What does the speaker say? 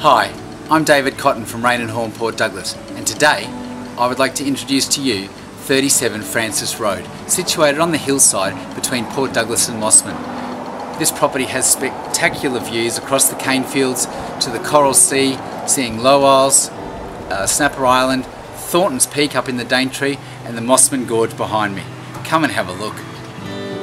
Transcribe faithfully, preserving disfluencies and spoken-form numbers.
Hi, I'm David Cotton from Raine Horne Port Douglas, and today I would like to introduce to you thirty-seven Francis Road, situated on the hillside between Port Douglas and Mossman. This property has spectacular views across the cane fields to the Coral Sea, seeing Low Isles, uh, Snapper Island, Thornton's Peak up in the Daintree, and the Mossman Gorge behind me. Come and have a look.